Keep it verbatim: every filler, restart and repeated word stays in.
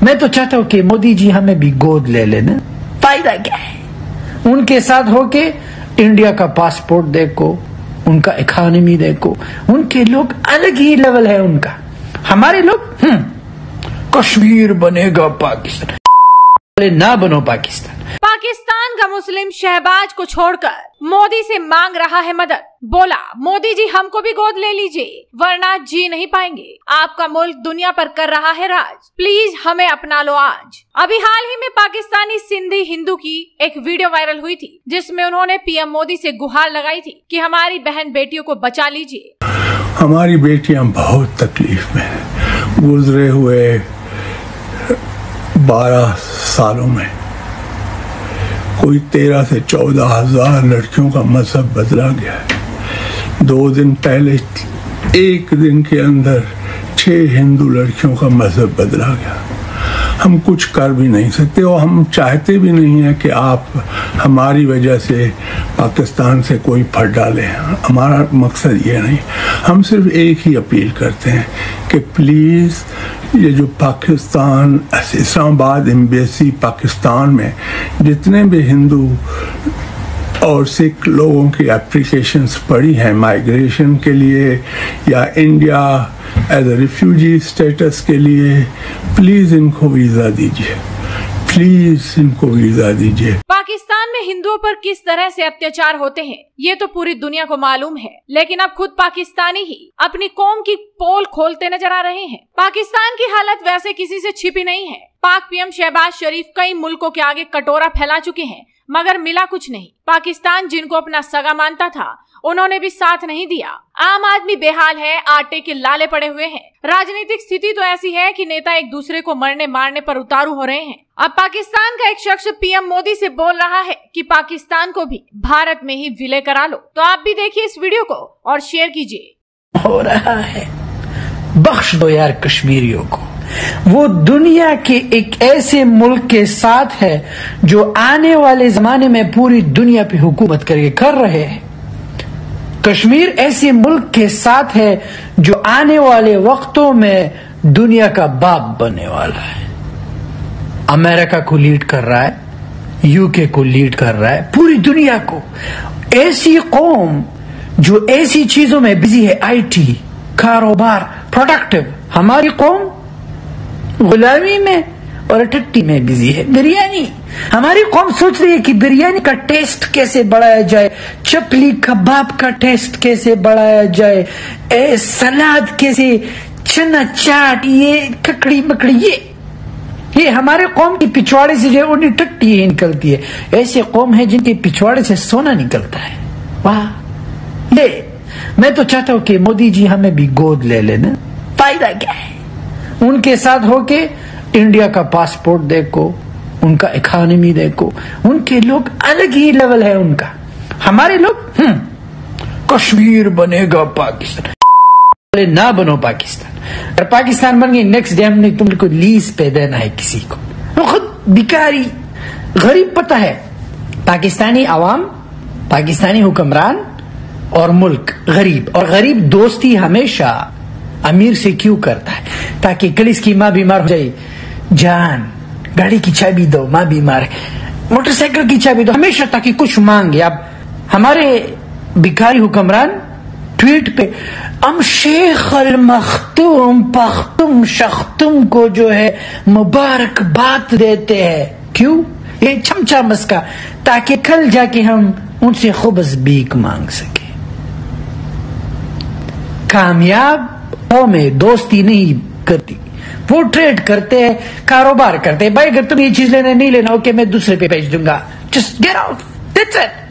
میں تو چاہتا ہوں کہ مودی جی ہمیں بھی گود لے لینا، فائدہ کیا ہے؟ ان کے ساتھ ہو کے انڈیا کا پاسپورٹ دیکھو، ان کا اکانومی دیکھو، ان کے لوگ الگ ہی لیول ہے ان کا، ہمارے لوگ ہم کشمیر بنے گا پاکستان، نہ بنو پاکستان۔ پاکستان کا مسلم شہباز کو چھوڑ کر مودی سے مانگ رہا ہے مدد، بولا مودی جی ہم کو بھی گود لے لیجئے ورنہ جی نہیں پائیں گے، آپ کا ملک دنیا پر کر رہا ہے راج، پلیز ہمیں اپنا لو آج۔ ابھی حال ہی میں پاکستانی سندھی ہندو کی ایک ویڈیو وائرل ہوئی تھی جس میں انہوں نے پی ایم مودی سے گہار لگائی تھی کہ ہماری بہن بیٹیوں کو بچا لیجئے۔ ہماری بیٹیاں بہت تکلیف میں گزرے ہوئے بارہ سالوں میں کوئی تیرہ سے چودہ ہزار لڑکیوں کا مذہب بدلا گیا ہے۔ دو دن پہلے ایک دن کے اندر چھ ہندو لڑکیوں کا مذہب بدلا گیا۔ ہم کچھ کر بھی نہیں سکتے اور ہم چاہتے بھی نہیں ہیں کہ آپ ہماری وجہ سے پاکستان سے کوئی پھٹ ڈالیں، ہمارا مقصد یہ نہیں۔ ہم صرف ایک ہی اپیل کرتے ہیں کہ پلیز یہ جو پاکستان اسلام آباد ایمبیسی پاکستان میں جتنے بھی ہندو اور سکھ لوگوں کی اپلیکیشنز پڑی ہیں مائیگریشن کے لیے یا India as a refugee status کے لیے، پلیز ان کو ویزا دیجیے، پلیز ان کو ویزا دیجیے۔ پاکستان میں ہندوؤں پر کس طرح سے اتیاچار ہوتے ہیں یہ تو پوری دنیا کو معلوم ہے، لیکن اب خود پاکستانی ہی اپنی قوم کی پول کھولتے نظر آ رہے ہیں۔ پاکستان کی حالت ویسے کسی سے چھپی نہیں ہے۔ پاک پی ایم شہباز شریف کئی ملکوں کے آگے کٹورا پھیلا چکے ہیں مگر ملا کچھ نہیں۔ پاکستان جن کو اپنا سگا مانتا تھا انہوں نے بھی ساتھ نہیں دیا۔ عام آدمی بے حال ہے، آٹے کے لالے پڑے ہوئے ہیں۔ راجنیتک ستھتی تو ایسی ہے کہ نیتا ایک دوسرے کو مرنے مارنے پر اتارو ہو رہے ہیں۔ اب پاکستان کا ایک شخص پی ایم مودی سے بول رہا ہے کہ پاکستان کو بھی بھارت میں ہی ولے کرا لو، تو آپ بھی دیکھیے اس ویڈیو کو اور شیئر کیجیے۔ ہو رہا ہے، بخش دو یار کشمیریوں کو، وہ دنیا کے ایک ایسے ملک کے ساتھ ہے جو آنے والے زمانے میں پوری دنیا پہ حکومت کر کے کر رہے ہیں۔ کشمیر ایسے ملک کے ساتھ ہے جو آنے والے وقتوں میں دنیا کا باپ بننے والا ہے۔ امریکہ کو لیڈ کر رہا ہے، یو کے کو لیڈ کر رہا ہے، پوری دنیا کو۔ ایسی قوم جو ایسی چیزوں میں بزی ہے، آئی ٹی، کاروبار، پروڈکٹیو۔ ہماری قوم غلامی میں اور ٹٹی میں بزی ہے، بریانی۔ ہماری قوم سوچ رہی ہے کہ بریانی کا ٹیسٹ کیسے بڑھایا جائے، چپلی کباب کا ٹیسٹ کیسے بڑھایا جائے، اے سلاد کیسے، چنا چاٹ، یہ ککڑی مکڑی، یہ یہ ہمارے قوم کی پچھواڑے سے جو انہیں ٹٹی ہی نکلتی ہے۔ ایسے قوم ہے جن کے پچھواڑے سے سونا نکلتا ہے۔ واہ، یہ میں تو چاہتا ہوں کہ مودی جی ہمیں بھی گود لے لینا، فائدہ کیا ہے؟ ان کے ساتھ ہو کے انڈیا کا پاسپورٹ دیکھو، ان کا اکانومی دیکھو، ان کے لوگ الگ ہی لیول ہے ان کا، ہمارے لوگ ہم کشمیر بنے گا پاکستان، نہ بنو پاکستان۔ اگر پاکستان بن گئی نیکسٹ ڈے ہم نے تم کو لیز پہ دینا ہے کسی کو، وہ خود بیکاری غریب۔ پتہ ہے پاکستانی عوام، پاکستانی حکمران اور ملک غریب، اور غریب دوستی ہمیشہ امیر سے کیوں کرتا ہے؟ تاکہ کل اس کی ماں بیمار ہو جائے، جان گاڑی کی چابی دو، ماں بیمار ہے، موٹر سائیکل کی چابی دو، ہمیشہ تاکہ کچھ مانگے۔ اب ہمارے بھکاری حکمران ٹویٹ پہ ہم شیخ المختوم پختم شختم کو جو ہے مبارکباد دیتے ہیں، کیوں؟ یہ چمچا مسکا، تاکہ کل جا کے ہم ان سے خوبص بھیک مانگ سکیں۔ کامیاب قومیں دوستی نہیں کرتی، وہ ٹریڈ کرتے ہیں، کاروبار کرتے ہیں۔ بھائی اگر تم یہ چیز لینا نہیں لینا، اوکے میں دوسرے پہ بھیج دوں گا، just get out, that's it.